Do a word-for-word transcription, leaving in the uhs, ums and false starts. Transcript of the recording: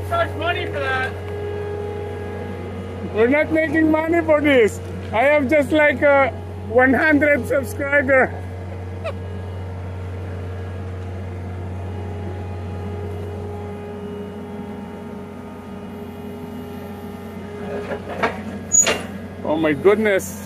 can't charge money for that. We're not making money for this. I have just like a one hundred subscriber. Oh my goodness.